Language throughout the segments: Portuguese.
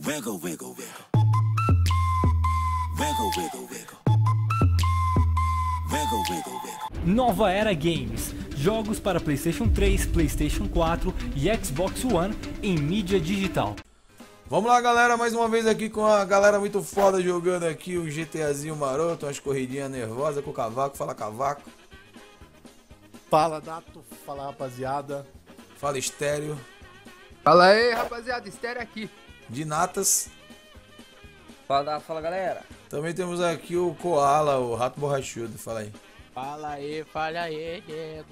Wiggle, wiggle, wiggle. Wiggle, wiggle, wiggle. Wiggle, wiggle, wiggle. Nova Era Games. Jogos para PlayStation 3, PlayStation 4 e Xbox One em mídia digital. Vamos lá, galera, mais uma vez aqui com a galera muito foda jogando aqui o GTAzinho maroto, umas corridinhas nervosas com o Cavaco. Fala, Cavaco. Fala, Dato. Fala, rapaziada. Fala, Estéreo. Fala aí, rapaziada, Estéreo aqui. De Natas. Fala galera. Também temos aqui o Koala, o Rato Borrachudo. Fala aí. Fala aí, Diego.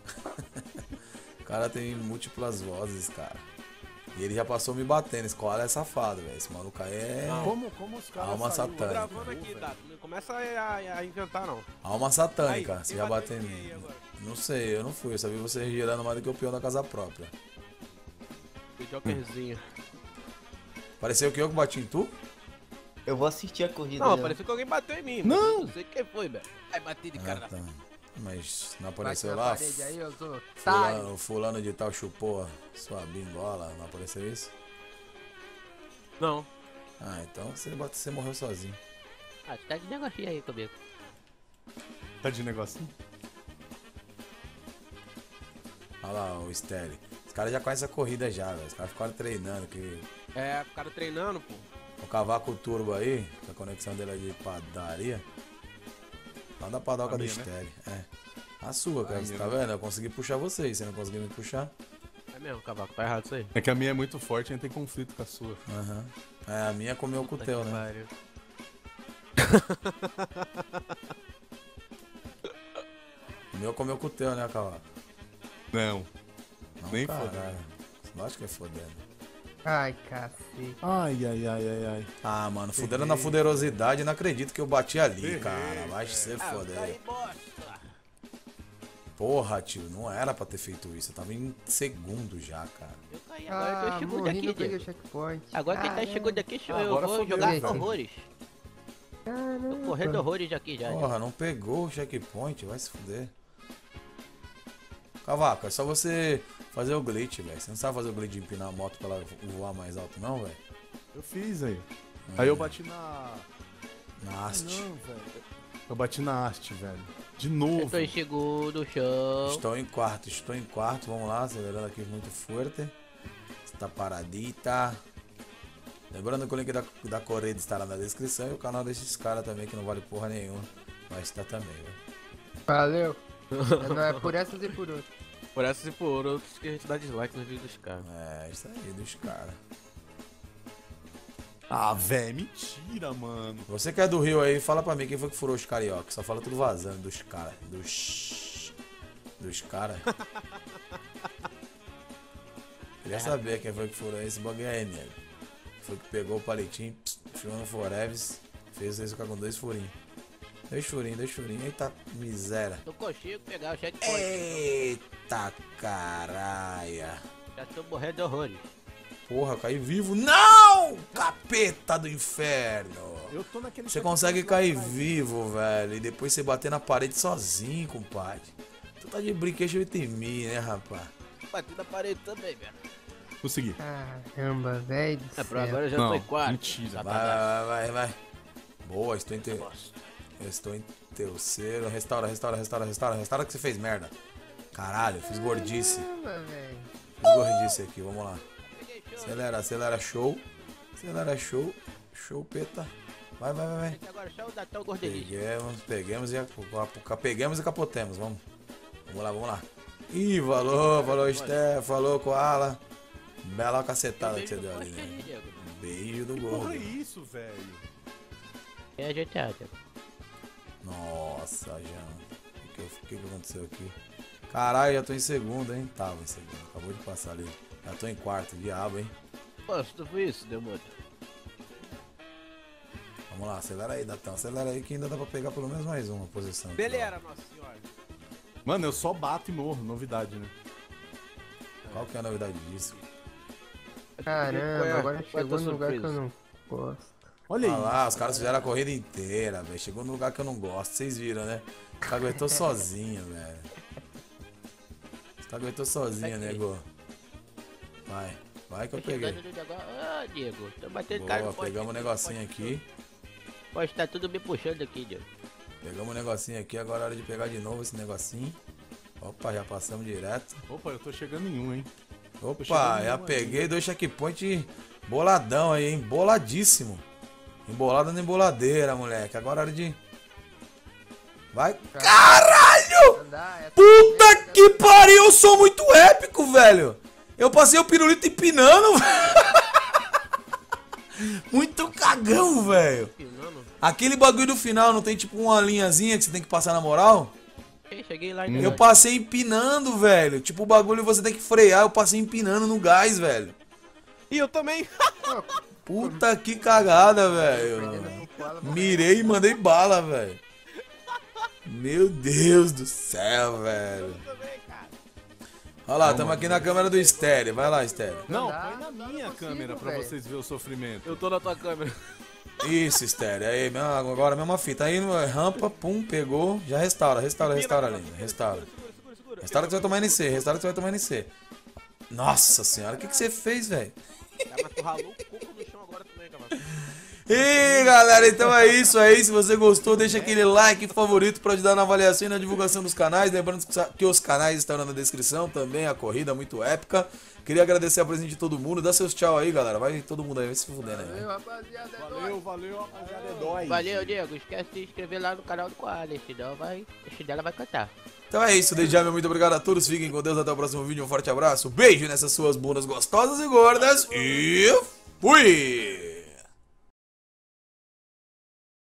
O cara tem múltiplas vozes, cara. E ele já passou me batendo. Esse Koala é safado, velho. Esse maluco aí é Como os caras alma saiu, satânica. Gravando aqui, tá? Não começa a inventar, não. Alma satânica. Aí, Você quem já bateu bateu em em quem mim. agora? Não sei, eu não fui. Eu só vi você girando mais do que o peão da casa própria. O Jokerzinho. Pareceu que eu que bati em tu? Eu vou assistir a corrida. Não, já. pareceu que alguém bateu em mim. Não! Não sei quem foi, velho. Aí bati de cara. Tá. Mas não Bate apareceu na lá? parede aí, eu sou otário. Fulano de tal chupou sua bingola, não apareceu isso? Não. Ah, então você morreu sozinho. Ah, tu tá de negocinho aí comigo. Tá de negocinho? Olha lá o Stélio. Os caras já conhecem a corrida já, velho. Os caras ficaram treinando que É, ficaram treinando, pô. o Cavaco Turbo aí, a conexão dele é de padaria. Lá da padoca A do minha, né? Stélio. É. A sua, cara. Você tá vendo? Eu consegui puxar vocês. Você não conseguiu me puxar? É mesmo, Cavaco, tá errado isso aí. É que a minha é muito forte e tem conflito com a sua. Aham. É, a minha comeu com o teu, né? Pariu. O meu comeu com o teu, né, Cavaco? Não. Não, Nem caralho. fodendo. Lógico que é fodendo. Ai, cacete. Ai. Ah, mano, fudendo na fuderosidade, não acredito que eu bati ali, Errei, cara. Vai se foder. Aí, bosta. Porra, tio, não era pra ter feito isso. Eu tava em segundo já, cara. Eu caí agora que eu chego morri, daqui, não peguei o Diego. checkpoint. Agora que ele tá Caramba. chegando aqui, eu Agora vou fodeu, jogar velho. horrores. Tô Caramba. correndo horrores aqui já. Porra, não pegou o checkpoint, vai se fuder. Cavaco, é só você fazer o glitch, velho. Você não sabe fazer o glitch de empinar a moto pra ela voar mais alto, não, velho? Eu fiz aí. Aí eu bati na... Na haste. Não, velho. Eu bati na haste, velho. De Eu novo. tô em segundo, chão. Estou em quarto. Vamos lá, acelerando aqui muito forte. Está paradita. Lembrando que o link da corrida estará na descrição e o canal desses caras também, que não vale porra nenhuma. Vai estar também, velho. Valeu. Não é por essas e por outras. Por essas e por outros que a gente dá dislike nos vídeos dos caras. É, isso aí, dos caras. Ah, velho, mentira, mano. Você que é do Rio aí, fala pra mim quem foi que furou os carioca. Só fala tudo vazando dos caras. Dos caras. Queria saber quem foi que furou esse bagulho aí, nego. Foi que pegou o palitinho, enfiou no Foreves, fez isso com 2 furinhos. 2 furinhos. Eita miséria. Não consigo pegar o checkpoint. Eita caralho. Já tô morrendo de horrores. Porra, eu caí vivo. Não! Capeta do inferno. Eu tô naquele... Você consegue cair vivo, velho, e depois você bater na parede sozinho, compadre. Tu tá de brinquedo em mim, né, rapaz? Bati na parede também, velho. Consegui. Caramba, velho do É, por céu. agora eu já Não, tô em quarto. mentira. Vai. Boa, estou em terceiro. Restaura que você fez merda. Caralho, fiz gordice. Caramba, velho. Fiz gordice aqui, vamos lá. Acelera, show. Show, peta. Vai. Agora só o Datão gordelinho. Pegamos e capotemos, vamos. Vamos lá. Ih, falou, Steph, falou, Koala. Bela cacetada que você deu ali, né? Beijo do Porra, gordo. é isso, velho? É GTA, Diego. Nossa, Jean. O que aconteceu aqui? Caralho, já tô em segundo, hein? Tava em segundo, acabou de passar ali. Já tô em quarto, diabo, hein? Pô, se tu foi isso, demônio. Vamos lá, acelera aí, Datão. Acelera aí que ainda dá pra pegar pelo menos mais uma posição. aqui, Beleza, nossa senhora. Mano, eu só bato e morro. Novidade, né? ó. Qual que é a novidade disso? Caramba, agora qual é a chegou tua no lugar que eu surpresa? não gosto. Olha Olha aí. lá, os caras fizeram a corrida inteira, velho. Chegou no lugar que eu não gosto, vocês viram, né? Caguetou sozinho, velho. Caguetou sozinho, nego. Vai. Vai que eu Tô chegando peguei. no negócio. Ah, Diego, tô batendo cara. Boa, pegamos um negocinho aqui. Pode estar tudo me puxando aqui, Diego. Pegamos um negocinho aqui, agora é hora de pegar de novo esse negocinho. Opa, já passamos direto. Opa, eu tô chegando em um, hein? Opa, já peguei 2 checkpoints boladão aí, hein? Boladíssimo. Embolada na emboladeira, moleque. Agora é hora de... Vai. Caralho! Andar, Puta que pariu, eu sou muito épico, velho. Eu passei o pirulito empinando, velho. Muito cagão, velho. Finando. Aquele bagulho do final não tem tipo uma linhazinha que você tem que passar na moral? Cheguei lá e Eu passei empinando, velho. Tipo, o bagulho você tem que frear, eu passei empinando no gás, velho. E eu também. Puta que cagada, velho. Mirei e mandei bala, velho. Meu Deus do céu, velho. Olha lá, tamo aqui na câmera do estéreo. Vai lá, estéreo. Não, Andar, põe na não minha consigo, câmera pra velho. vocês verem o sofrimento. Eu tô na tua câmera. Isso, estéreo. Aí, agora a mesma fita. Aí, rampa, pum, pegou. Já restaura, restaura, linda. Restaura. Restaura que você vai tomar NC, restaura que você vai tomar NC. Nossa senhora, o que você fez, velho? Mas tu ralou o coco no chão agora também, cara. E galera, então é isso aí. Se você gostou, deixa aquele like favorito para ajudar na avaliação e na divulgação dos canais. Lembrando que os canais estão na descrição também. A corrida muito épica. Queria agradecer a presença de todo mundo. Dá seus tchau aí, galera. Vai todo mundo aí, vai se fuder, né? Valeu, rapaziada. é nóis. Valeu, rapaziada. É nóis. Valeu, Diego. Esquece de se inscrever lá no canal do Koala, senão dela vai cantar. Então é isso, desde já, meu muito obrigado a todos. Fiquem com Deus, até o próximo vídeo. Um forte abraço, beijo nessas suas bundas gostosas e gordas. E fui!